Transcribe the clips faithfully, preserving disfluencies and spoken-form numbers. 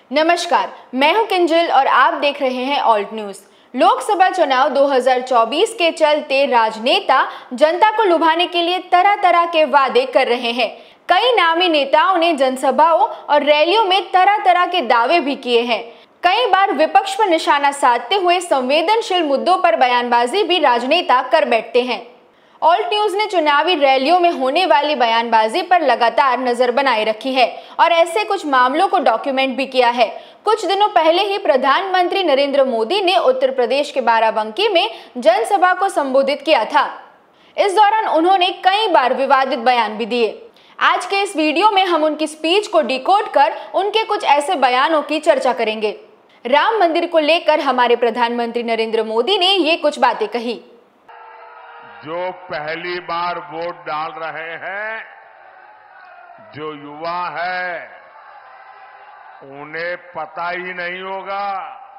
नमस्कार, मैं हूं किंजल और आप देख रहे हैं ऑल्ट न्यूज। लोकसभा चुनाव दो हज़ार चौबीस के चलते राजनेता जनता को लुभाने के लिए तरह तरह के वादे कर रहे हैं। कई नामी नेताओं ने जनसभाओं और रैलियों में तरह तरह के दावे भी किए हैं। कई बार विपक्ष पर निशाना साधते हुए संवेदनशील मुद्दों पर बयानबाजी भी राजनेता कर बैठते हैं। ऑल्ट न्यूज ने चुनावी रैलियों में होने वाली बयानबाजी पर लगातार नजर बनाए रखी है और ऐसे कुछ मामलों को डॉक्यूमेंट भी किया है। कुछ दिनों पहले ही प्रधानमंत्री नरेंद्र मोदी ने उत्तर प्रदेश के बाराबंकी में जनसभा को संबोधित किया था। इस दौरान उन्होंने कई बार विवादित बयान भी दिए। आज के इस वीडियो में हम उनकी स्पीच को डिकोड कर उनके कुछ ऐसे बयानों की चर्चा करेंगे। राम मंदिर को लेकर हमारे प्रधानमंत्री नरेंद्र मोदी ने ये कुछ बातें कही। जो पहली बार वोट डाल रहे हैं, जो युवा है, उन्हें पता ही नहीं होगा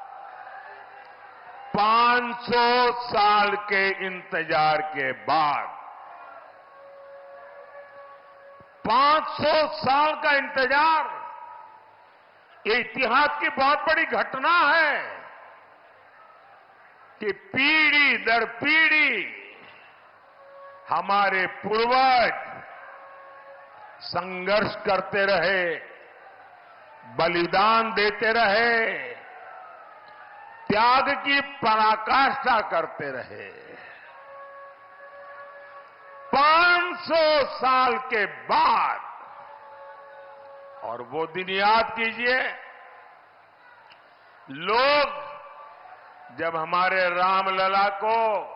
पाँच सौ साल के इंतजार के बाद, पाँच सौ साल का इंतजार, ये इतिहास की बहुत बड़ी घटना है कि पीढ़ी दर पीढ़ी हमारे पूर्वज संघर्ष करते रहे, बलिदान देते रहे, त्याग की पराकाष्ठा करते रहे। पाँच सौ साल के बाद, और वो दिन याद कीजिए, लोग जब हमारे रामलला को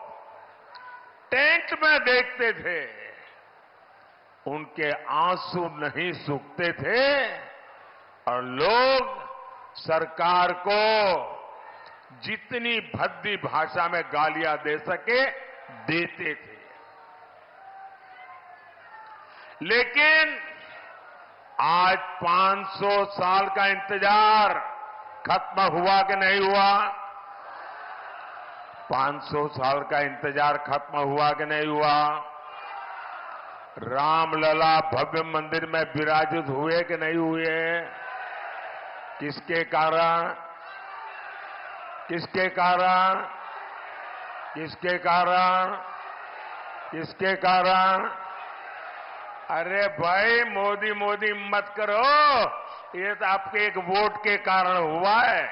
टेंट में देखते थे, उनके आंसू नहीं सूखते थे और लोग सरकार को जितनी भद्दी भाषा में गालियां दे सके देते थे। लेकिन आज पाँच सौ साल का इंतजार खत्म हुआ कि नहीं हुआ? पाँच सौ साल का इंतजार खत्म हुआ कि नहीं हुआ? रामलला भव्य मंदिर में विराजित हुए कि नहीं हुए? किसके कारण? किसके कारण? किसके कारण? किसके कारण? अरे भाई, मोदी मोदी मत करो, ये तो आपके एक वोट के कारण हुआ है।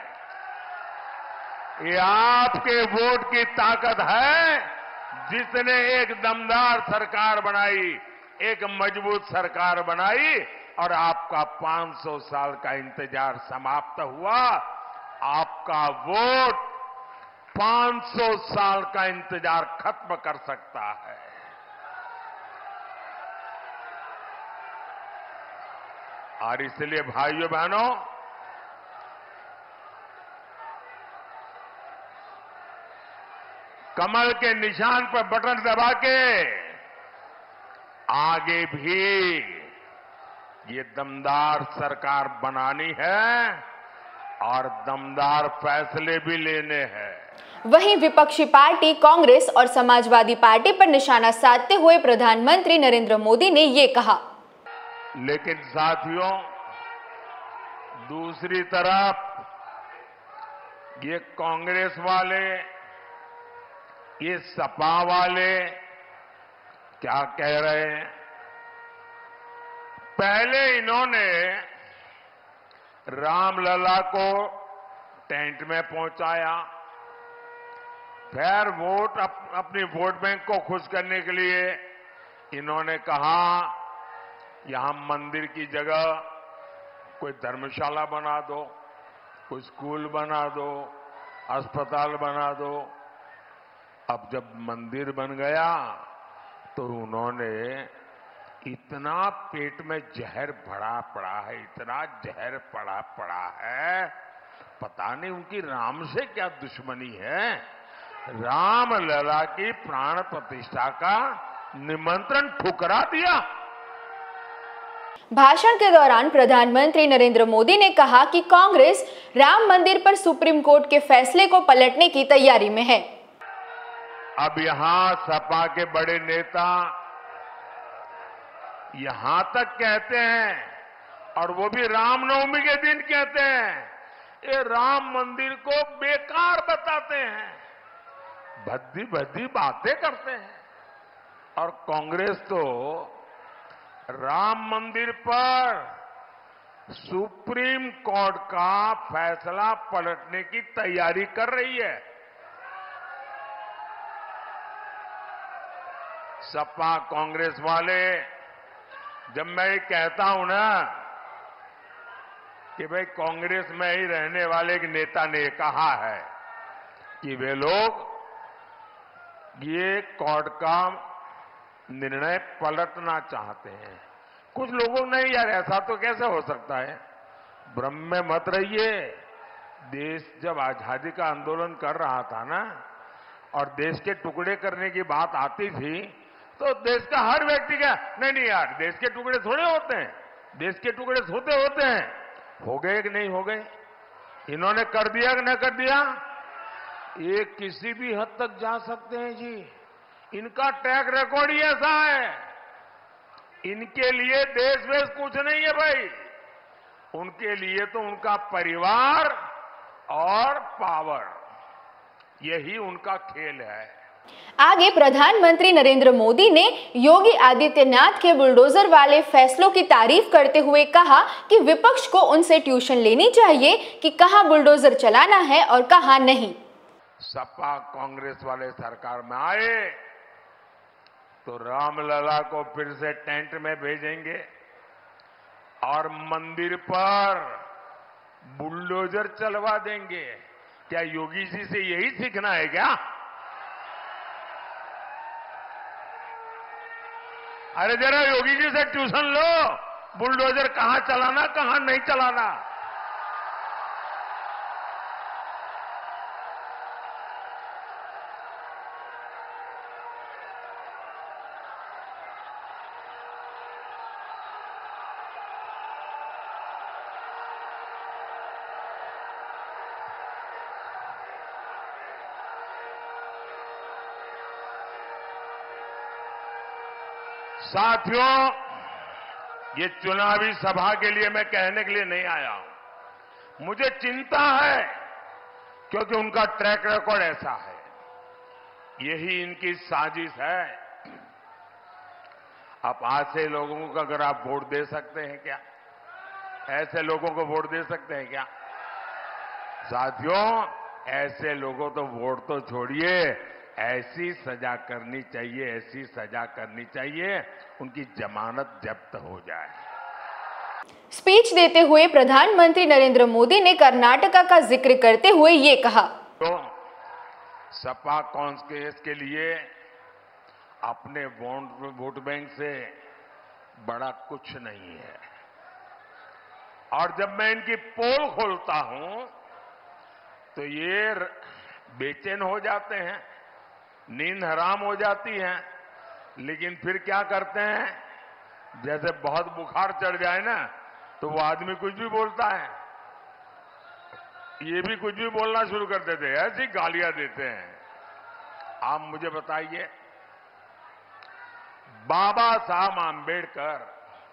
ये आपके वोट की ताकत है, जिसने एक दमदार सरकार बनाई, एक मजबूत सरकार बनाई और आपका पाँच सौ साल का इंतजार समाप्त हुआ। आपका वोट पाँच सौ साल का इंतजार खत्म कर सकता है। और इसलिए भाइयों बहनों, कमल के निशान पर बटन दबा के आगे भी ये दमदार सरकार बनानी है और दमदार फैसले भी लेने हैं। वहीं विपक्षी पार्टी कांग्रेस और समाजवादी पार्टी पर निशाना साधते हुए प्रधानमंत्री नरेंद्र मोदी ने ये कहा। लेकिन साथियों, दूसरी तरफ ये कांग्रेस वाले, ये सपा वाले क्या कह रहे हैं? पहले इन्होंने रामलला को टेंट में पहुंचाया, फिर वोट अप, अपनी वोट बैंक को खुश करने के लिए इन्होंने कहा यहां मंदिर की जगह कोई धर्मशाला बना दो, कोई स्कूल बना दो, अस्पताल बना दो। अब जब मंदिर बन गया तो उन्होंने इतना पेट में जहर भरा पड़ा है, इतना जहर पड़ा पड़ा है, पता नहीं उनकी राम से क्या दुश्मनी है। रामलला की प्राण प्रतिष्ठा का निमंत्रण ठुकरा दिया। भाषण के दौरान प्रधानमंत्री नरेंद्र मोदी ने कहा कि कांग्रेस राम मंदिर पर सुप्रीम कोर्ट के फैसले को पलटने की तैयारी में है। अब यहां सपा के बड़े नेता यहां तक कहते हैं और वो भी रामनवमी के दिन कहते हैं। ये राम मंदिर को बेकार बताते हैं, भद्दी भद्दी बातें करते हैं। और कांग्रेस तो राम मंदिर पर सुप्रीम कोर्ट का फैसला पलटने की तैयारी कर रही है। सपा कांग्रेस वाले, जब मैं ये कहता हूं ना कि भाई कांग्रेस में ही रहने वाले एक नेता ने कहा है कि वे लोग ये कोर्ट का निर्णय पलटना चाहते हैं। कुछ लोगों ने, यार ऐसा तो कैसे हो सकता है, भ्रम में मत रहिए। देश जब आजादी का आंदोलन कर रहा था ना, और देश के टुकड़े करने की बात आती थी, तो देश का हर व्यक्ति क्या, नहीं नहीं यार देश के टुकड़े थोड़े होते हैं, देश के टुकड़े होते होते हैं। हो गए कि नहीं हो गए? इन्होंने कर दिया कि न कर दिया? ये किसी भी हद तक जा सकते हैं जी। इनका ट्रैक रिकॉर्ड ही ऐसा है। इनके लिए देश वेश कुछ नहीं है भाई, उनके लिए तो उनका परिवार और पावर, यही उनका खेल है। आगे प्रधानमंत्री नरेंद्र मोदी ने योगी आदित्यनाथ के बुलडोजर वाले फैसलों की तारीफ करते हुए कहा कि विपक्ष को उनसे ट्यूशन लेनी चाहिए कि कहां बुलडोजर चलाना है और कहां नहीं। सपा कांग्रेस वाले सरकार में आए तो रामलला को फिर से टेंट में भेजेंगे और मंदिर पर बुलडोजर चलवा देंगे। क्या योगी जी से यही सीखना है क्या? अरे जरा योगी जी से ट्यूशन लो, बुलडोजर कहां चलाना कहां नहीं चलाना। साथियों, ये चुनावी सभा के लिए मैं कहने के लिए नहीं आया हूं। मुझे चिंता है क्योंकि उनका ट्रैक रिकॉर्ड ऐसा है, यही इनकी साजिश है। आप ऐसे लोगों को अगर आप वोट दे सकते हैं क्या? ऐसे लोगों को वोट दे सकते हैं क्या? साथियों, ऐसे लोगों तो वोट तो छोड़िए, ऐसी सजा करनी चाहिए, ऐसी सजा करनी चाहिए उनकी जमानत जब्त हो जाए। स्पीच देते हुए प्रधानमंत्री नरेंद्र मोदी ने कर्नाटका का जिक्र करते हुए ये कहा, तो सपा कांग्रेस के लिए अपने वोट बैंक से बड़ा कुछ नहीं है। और जब मैं इनकी पोल खोलता हूं तो ये बेचैन हो जाते हैं, नींद हराम हो जाती है। लेकिन फिर क्या करते हैं, जैसे बहुत बुखार चढ़ जाए ना तो वो आदमी कुछ भी बोलता है, ये भी कुछ भी बोलना शुरू कर देते हैं, ऐसी गालियां देते हैं। आप मुझे बताइए, बाबा साहब आंबेडकर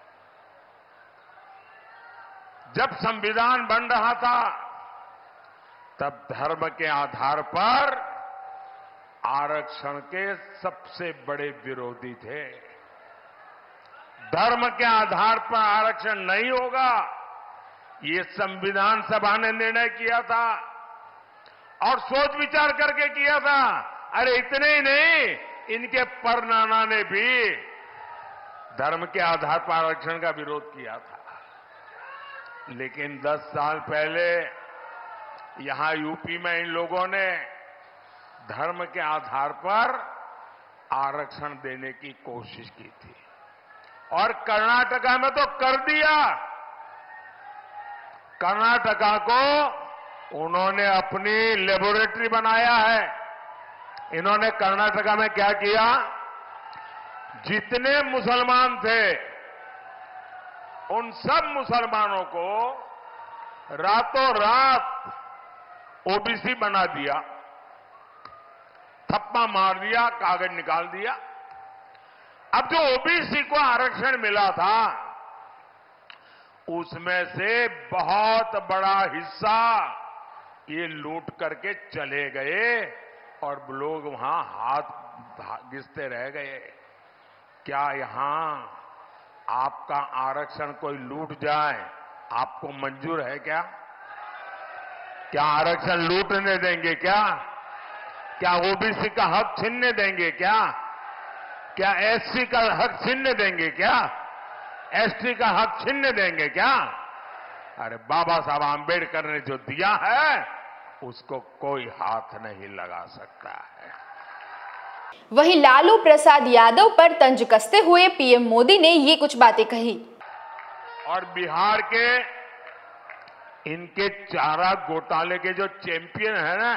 जब संविधान बन रहा था तब धर्म के आधार पर आरक्षण के सबसे बड़े विरोधी थे। धर्म के आधार पर आरक्षण नहीं होगा, ये संविधान सभा ने निर्णय किया था और सोच विचार करके किया था। अरे इतने ही नहीं, इनके परनाना ने भी धर्म के आधार पर आरक्षण का विरोध किया था। लेकिन दस साल पहले यहां यूपी में इन लोगों ने धर्म के आधार पर आरक्षण देने की कोशिश की थी और कर्नाटका में तो कर दिया। कर्नाटका को उन्होंने अपनी लेबोरेटरी बनाया है। इन्होंने कर्नाटका में क्या किया, जितने मुसलमान थे उन सब मुसलमानों को रातों रात ओबीसी बना दिया, थप्पा मार दिया, कागज निकाल दिया। अब जो ओबीसी को आरक्षण मिला था उसमें से बहुत बड़ा हिस्सा ये लूट करके चले गए और लोग वहां हाथ घिसते रह गए। क्या यहां आपका आरक्षण कोई लूट जाए आपको मंजूर है क्या? क्या आरक्षण लूटने देंगे क्या? क्या ओबीसी का हक छीनने देंगे क्या? क्या एससी का हक छीनने देंगे क्या? एसटी का हक छीनने देंगे क्या? अरे बाबा साहब आंबेडकर ने जो दिया है उसको कोई हाथ नहीं लगा सकता है। वहीं लालू प्रसाद यादव पर तंज कसते हुए पीएम मोदी ने ये कुछ बातें कही। और बिहार के इनके चारा घोटाले के जो चैंपियन है ना,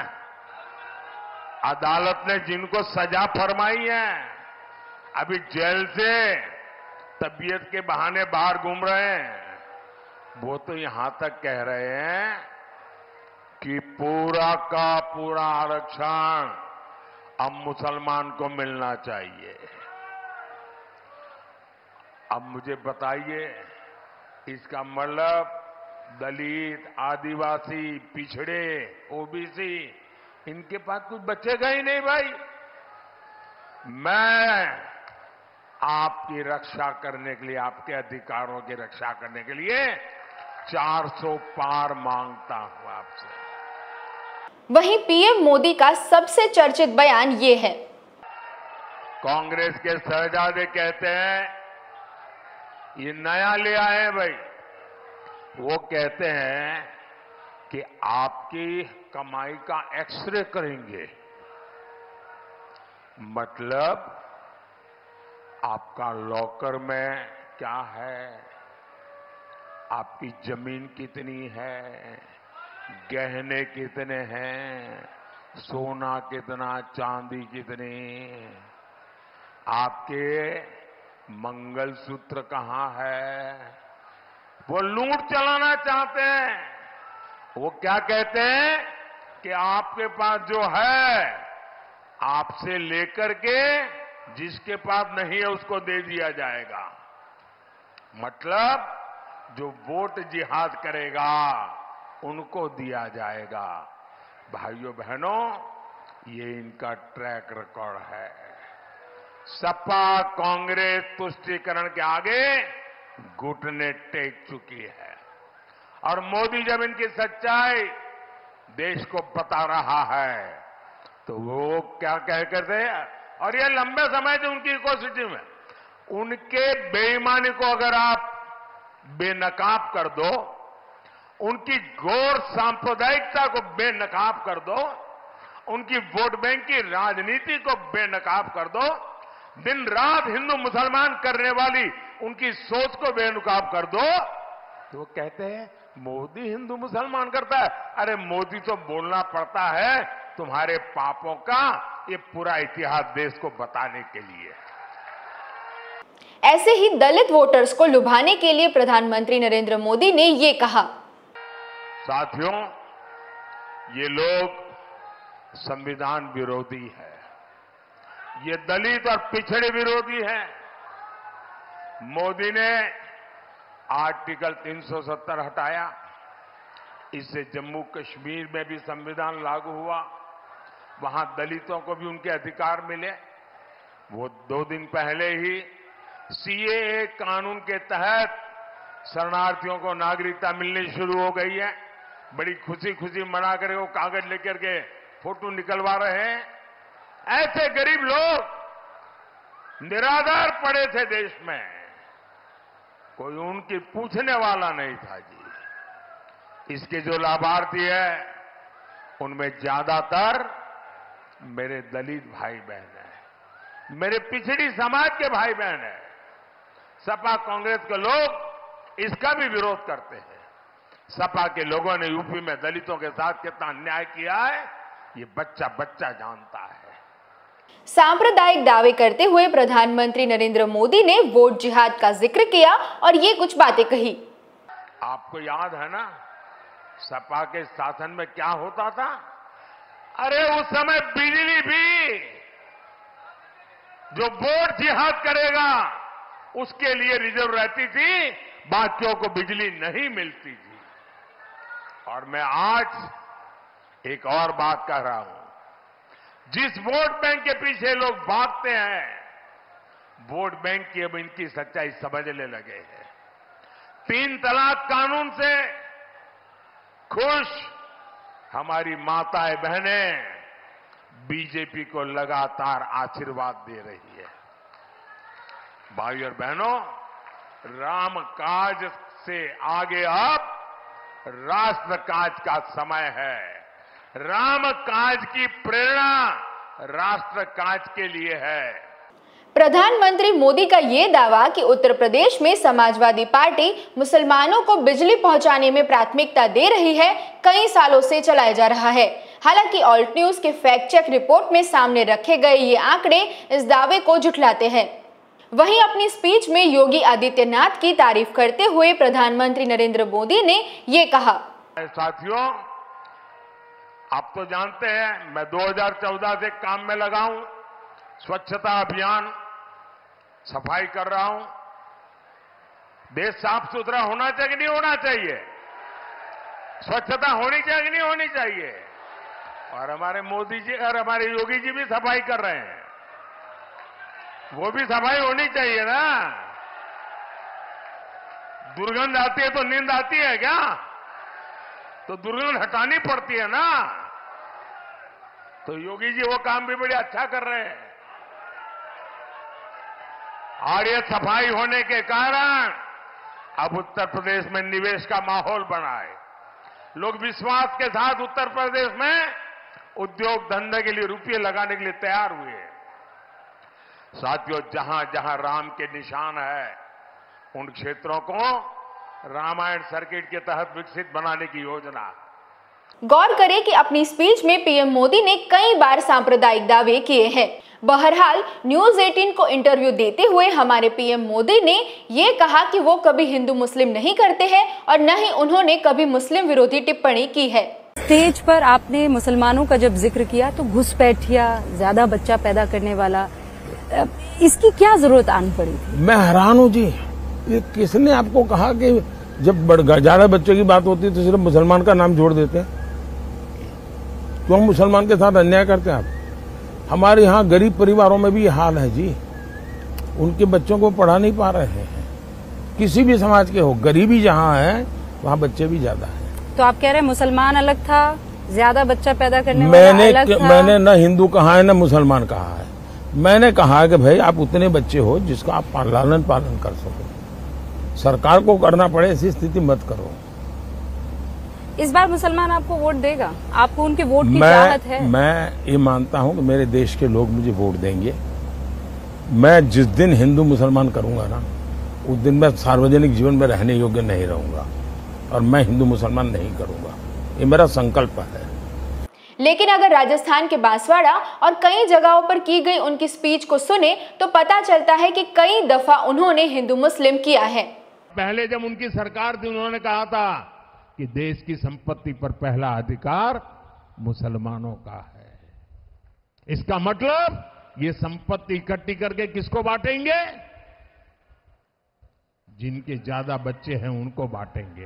अदालत ने जिनको सजा फरमाई है, अभी जेल से तबीयत के बहाने बाहर घूम रहे हैं, वो तो यहां तक कह रहे हैं कि पूरा का पूरा आरक्षण अब मुसलमान को मिलना चाहिए। अब मुझे बताइए, इसका मतलब दलित, आदिवासी, पिछड़े, ओबीसी, इनके पास कुछ बचेगा ही नहीं भाई। मैं आपकी रक्षा करने के लिए, आपके अधिकारों की रक्षा करने के लिए चार सौ पार मांगता हूं आपसे। वहीं पीएम मोदी का सबसे चर्चित बयान ये है। कांग्रेस के शहजादे कहते हैं ये नया ले आए भाई। वो कहते हैं कि आपकी कमाई का एक्सरे करेंगे, मतलब आपका लॉकर में क्या है, आपकी जमीन कितनी है, गहने कितने हैं, सोना कितना, चांदी कितनी, आपके मंगलसूत्र कहां है, वो लूट चलाना चाहते हैं। वो क्या कहते हैं कि आपके पास जो है आपसे लेकर के जिसके पास नहीं है उसको दे दिया जाएगा। मतलब जो वोट जिहाद करेगा उनको दिया जाएगा। भाइयों बहनों, ये इनका ट्रैक रिकॉर्ड है। सपा कांग्रेस तुष्टीकरण के आगे घुटने टेक चुकी है और मोदी जब इनकी सच्चाई देश को बता रहा है तो वो क्या कह करते हैं, और ये लंबे समय से उनकी इकोसिस्टम है, उनके बेईमानी को अगर आप बेनकाब कर दो, उनकी घोर सांप्रदायिकता को बेनकाब कर दो, उनकी वोट बैंक की राजनीति को बेनकाब कर दो, दिन रात हिंदू मुसलमान करने वाली उनकी सोच को बेनकाब कर दो, तो वो कहते हैं मोदी हिंदू मुसलमान करता है। अरे मोदी तो बोलना पड़ता है तुम्हारे पापों का ये पूरा इतिहास देश को बताने के लिए। ऐसे ही दलित वोटर्स को लुभाने के लिए प्रधानमंत्री नरेंद्र मोदी ने ये कहा। साथियों, ये लोग संविधान विरोधी है, ये दलित और पिछड़े विरोधी है। मोदी ने आर्टिकल तीन सौ सत्तर हटाया, इससे जम्मू कश्मीर में भी संविधान लागू हुआ, वहां दलितों को भी उनके अधिकार मिले। वो दो दिन पहले ही सीएए कानून के तहत शरणार्थियों को नागरिकता मिलनी शुरू हो गई है। बड़ी खुशी खुशी मना कर वो कागज लेकर के फोटो निकलवा रहे हैं। ऐसे गरीब लोग निराधार पड़े थे देश में, कोई उनकी पूछने वाला नहीं था जी। इसके जो लाभार्थी है उनमें ज्यादातर मेरे दलित भाई बहन हैं, मेरे पिछड़ी समाज के भाई बहन हैं। सपा कांग्रेस के लोग इसका भी विरोध करते हैं। सपा के लोगों ने यूपी में दलितों के साथ कितना अन्याय किया है ये बच्चा बच्चा जानता है। सांप्रदायिक दावे करते हुए प्रधानमंत्री नरेंद्र मोदी ने वोट जिहाद का जिक्र किया और ये कुछ बातें कही। आपको याद है ना सपा के शासन में क्या होता था? अरे उस समय बिजली भी जो वोट जिहाद करेगा उसके लिए रिजर्व रहती थी बाकियों को बिजली नहीं मिलती थी। और मैं आज एक और बात कह रहा हूं, जिस वोट बैंक के पीछे लोग भागते हैं, वोट बैंक की अब इनकी सच्चाई समझने लगे हैं। तीन तलाक कानून से खुश हमारी माताएं बहनें बीजेपी को लगातार आशीर्वाद दे रही है। भाई और बहनों, राम काज से आगे अब राष्ट्र काज का समय है। राम काज की प्रेरणा राष्ट्र काज के लिए है। प्रधानमंत्री मोदी का ये दावा कि उत्तर प्रदेश में समाजवादी पार्टी मुसलमानों को बिजली पहुंचाने में प्राथमिकता दे रही है, कई सालों से चलाया जा रहा है। हालांकि ऑल्ट न्यूज के फैक्ट चेक रिपोर्ट में सामने रखे गए ये आंकड़े इस दावे को झुठलाते हैं। वहीं अपनी स्पीच में योगी आदित्यनाथ की तारीफ करते हुए प्रधानमंत्री नरेंद्र मोदी ने ये कहा। साथियों, आप तो जानते हैं मैं दो हज़ार चौदह से काम में लगा हूं, स्वच्छता अभियान, सफाई कर रहा हूं। देश साफ सुथरा होना चाहिए कि नहीं होना चाहिए? स्वच्छता होनी चाहिए कि नहीं होनी चाहिए? और हमारे मोदी जी और हमारे योगी जी भी सफाई कर रहे हैं, वो भी सफाई होनी चाहिए ना। दुर्गंध आती है तो नींद आती है क्या? तो दुर्गंध हटानी पड़ती है ना। तो योगी जी वो काम भी बड़े अच्छा कर रहे हैं। और ये सफाई होने के कारण अब उत्तर प्रदेश में निवेश का माहौल बना है। लोग विश्वास के साथ उत्तर प्रदेश में उद्योग धंधे के लिए रुपये लगाने के लिए तैयार हुए हैं। साथियों, जहां जहां राम के निशान है, उन क्षेत्रों को रामायण सर्किट के तहत विकसित बनाने की योजना है। गौर करें कि अपनी स्पीच में पीएम मोदी ने कई बार सांप्रदायिक दावे किए हैं। बहरहाल न्यूज अठारह को इंटरव्यू देते हुए हमारे पीएम मोदी ने ये कहा कि वो कभी हिंदू मुस्लिम नहीं करते हैं और न ही उन्होंने कभी मुस्लिम विरोधी टिप्पणी की है। स्टेज पर आपने मुसलमानों का जब जिक्र किया तो घुसपैठिया, ज्यादा बच्चा पैदा करने वाला, इसकी क्या जरूरत आनी पड़ी थी? मैं हैरान हूँ जी, ये किसने आपको कहा कि जब ज्यादा बच्चों की बात होती है तो सिर्फ मुसलमान का नाम जोड़ देते हैं? क्यों मुसलमान के साथ अन्याय करते हैं आप? हमारे यहाँ गरीब परिवारों में भी ये हाल है जी, उनके बच्चों को पढ़ा नहीं पा रहे हैं। किसी भी समाज के हो, गरीबी जहाँ है वहाँ बच्चे भी ज्यादा हैं। तो आप कह रहे हैं मुसलमान अलग था, ज्यादा बच्चा पैदा करने मैंने वाला अलग था? मैंने न हिंदू कहा है न मुसलमान कहा है। मैंने कहा कि भाई आप उतने बच्चे हो जिसका आप लालन पालन कर सको। सरकार को करना पड़े ऐसी स्थिति मत करो। इस बार मुसलमान आपको वोट देगा? आपको उनके वोट की मैं, चाहत है? मैं ये मानता हूं कि मेरे देश के लोग मुझे वोट देंगे। मैं जिस दिन हिंदू मुसलमान करूंगा ना, उस दिन मैं सार्वजनिक जीवन में रहने योग्य नहीं रहूंगा और मैं हिंदू मुसलमान नहीं करूंगा। ये मेरा संकल्प है। लेकिन अगर राजस्थान के बांसवाड़ा और कई जगहों पर की गई उनकी स्पीच को सुने तो पता चलता है कि कई दफा उन्होंने हिंदू मुस्लिम किया है। पहले जब उनकी सरकार थी, उन्होंने कहा था कि देश की संपत्ति पर पहला अधिकार मुसलमानों का है। इसका मतलब ये संपत्ति इकट्ठी करके किसको बांटेंगे? जिनके ज्यादा बच्चे हैं उनको बांटेंगे।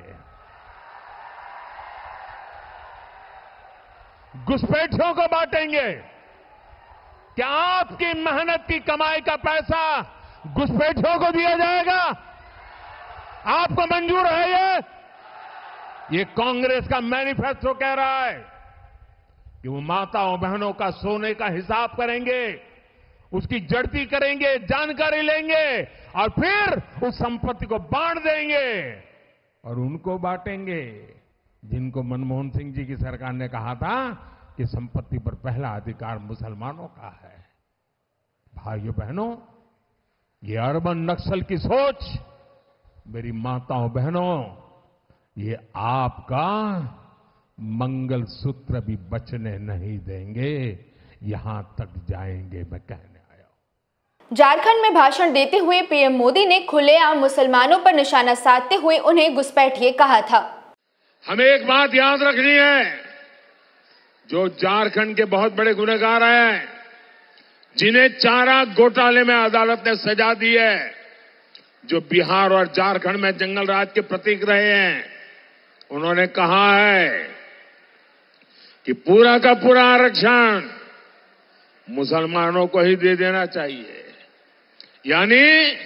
घुसपैठियों को बांटेंगे। क्या आपकी मेहनत की कमाई का पैसा घुसपैठियों को दिया जाएगा? आपको मंजूर है ये? ये कांग्रेस का मैनिफेस्टो कह रहा है कि वो माताओं बहनों का सोने का हिसाब करेंगे, उसकी जड़ती करेंगे, जानकारी लेंगे और फिर उस संपत्ति को बांट देंगे। और उनको बांटेंगे जिनको मनमोहन सिंह जी की सरकार ने कहा था कि संपत्ति पर पहला अधिकार मुसलमानों का है। भाइयों बहनों, ये अर्बन नक्सल की सोच, मेरी माताओं बहनों, ये आपका मंगल सूत्र भी बचने नहीं देंगे, यहां तक जाएंगे, मैं कहने आया हूं। झारखंड में भाषण देते हुए पीएम मोदी ने खुलेआम मुसलमानों पर निशाना साधते हुए उन्हें घुसपैठिए कहा था। हमें एक बात याद रखनी है, जो झारखंड के बहुत बड़े गुनहगार हैं, जिन्हें चारा घोटाले में अदालत ने सजा दी है, जो बिहार और झारखंड में जंगल राज के प्रतीक रहे हैं, उन्होंने कहा है कि पूरा का पूरा आरक्षण मुसलमानों को ही दे देना चाहिए। यानी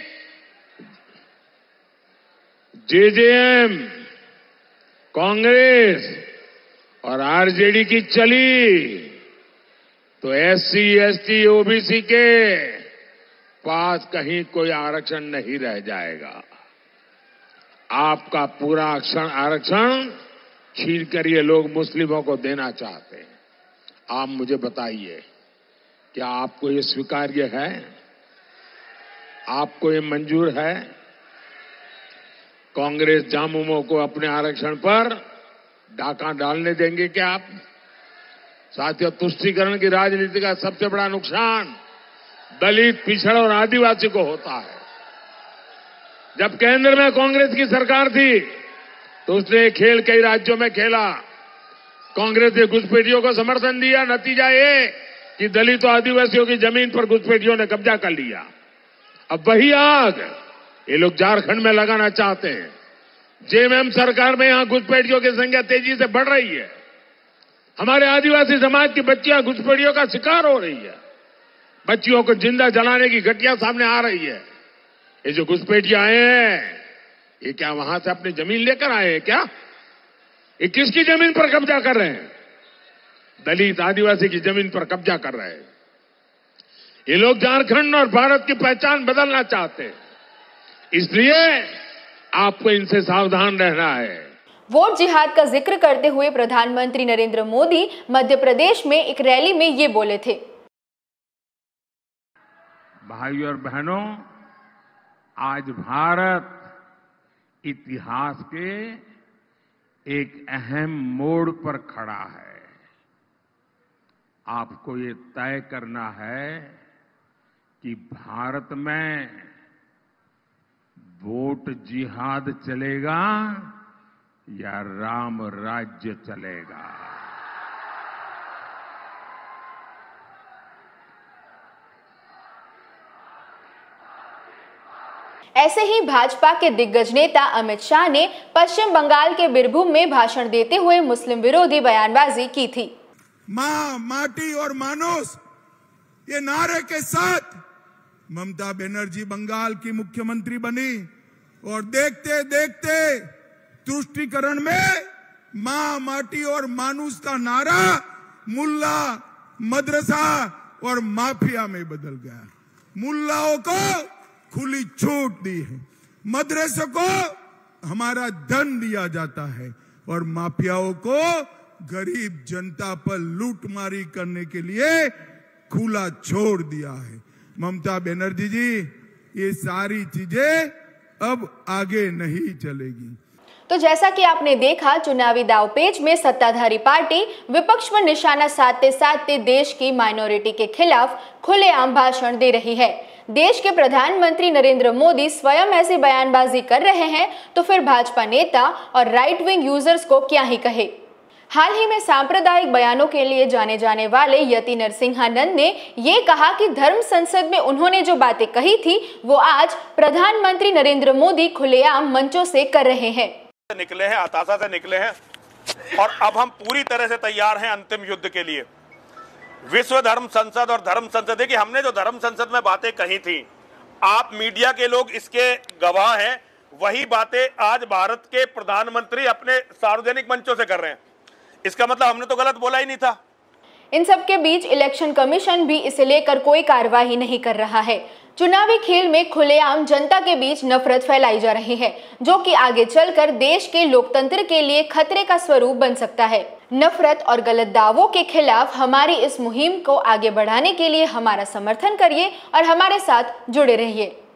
जेजेएम, कांग्रेस और आरजेडी की चली तो एससी, एसटी, ओबीसी के पास कहीं कोई आरक्षण नहीं रह जाएगा। आपका पूरा आरक्षण छीन कर ये लोग मुस्लिमों को देना चाहते हैं। आप मुझे बताइए, क्या आपको ये स्वीकार्य है? आपको ये मंजूर है? कांग्रेस जामुमों को अपने आरक्षण पर डाका डालने देंगे क्या आप? साथियों, तुष्टीकरण की राजनीति का सबसे बड़ा नुकसान दलित, पिछड़ और आदिवासी को होता है। जब केंद्र में कांग्रेस की सरकार थी तो उसने खेल कई राज्यों में खेला। कांग्रेस ने घुसपैठियों को समर्थन दिया, नतीजा ये कि दलित और आदिवासियों की जमीन पर घुसपैठियों ने कब्जा कर लिया। अब वही आग ये लोग झारखंड में लगाना चाहते हैं। जेएमएम सरकार में यहां घुसपैठियों की संख्या तेजी से बढ़ रही है। हमारे आदिवासी समाज की बच्चियां घुसपैठियों का शिकार हो रही है। बच्चियों को जिंदा जलाने की घटना सामने आ रही है। ये जो घुसपैठियां आए हैं, ये क्या वहां से अपनी जमीन लेकर आए हैं क्या? ये किसकी जमीन पर कब्जा कर रहे हैं? दलित, आदिवासी की जमीन पर कब्जा कर रहे हैं। ये लोग झारखंड और भारत की पहचान बदलना चाहते हैं। इसलिए आपको इनसे सावधान रहना है। वोट जिहाद का जिक्र करते हुए प्रधानमंत्री नरेंद्र मोदी मध्य प्रदेश में एक रैली में ये बोले थे। भाइयों और बहनों, आज भारत इतिहास के एक अहम मोड़ पर खड़ा है। आपको ये तय करना है कि भारत में वोट जिहाद चलेगा या राम राज्य चलेगा। ऐसे ही भाजपा के दिग्गज नेता अमित शाह ने पश्चिम बंगाल के बीरभूम में भाषण देते हुए मुस्लिम विरोधी बयानबाजी की थी। मां, माटी और मानुस, ये नारे के साथ ममता बनर्जी बंगाल की मुख्यमंत्री बनी और देखते देखते तुष्टीकरण में मां, माटी और मानुस का नारा मुल्ला, मदरसा और माफिया में बदल गया। मुल्लाओं को खुली छूट दी है, मदरसे को हमारा धन दिया जाता है और माफियाओं को गरीब जनता पर लूटमारी करने के लिए खुला छोड़ दिया है। ममता बनर्जी जी, ये सारी चीजें अब आगे नहीं चलेगी। तो जैसा कि आपने देखा, चुनावी दावपेच में सत्ताधारी पार्टी विपक्ष पर निशाना साधते साधते देश की माइनॉरिटी के खिलाफ खुलेआम भाषण दे रही है। देश के प्रधानमंत्री नरेंद्र मोदी स्वयं ऐसी बयानबाजी कर रहे हैं तो फिर भाजपा नेता और राइट विंग यूजर्स को क्या ही कहे। हाल ही में सांप्रदायिक बयानों के लिए जाने जाने वाले यति नरसिंहानंद ने ये कहा कि धर्म संसद में उन्होंने जो बातें कही थी वो आज प्रधानमंत्री नरेंद्र मोदी खुलेआम मंचों से कर रहे हैं। निकले हैं, हताशा से निकले हैं और अब हम पूरी तरह से तैयार हैं अंतिम युद्ध के लिए। विश्व धर्म संसद और धर्म संसद, देखिए हमने जो धर्म संसद में बातें कही थी, आप मीडिया के लोग इसके गवाह हैं, वही बातें आज भारत के प्रधानमंत्री अपने सार्वजनिक मंचों से कर रहे हैं। इसका मतलब हमने तो गलत बोला ही नहीं था। इन सब के बीच इलेक्शन कमीशन भी इसे लेकर कोई कार्रवाई नहीं कर रहा है। चुनावी खेल में खुलेआम जनता के बीच नफरत फैलाई जा रही है, जो कि आगे चलकर देश के लोकतंत्र के लिए खतरे का स्वरूप बन सकता है। नफरत और गलत दावों के खिलाफ हमारी इस मुहिम को आगे बढ़ाने के लिए हमारा समर्थन करिए और हमारे साथ जुड़े रहिए।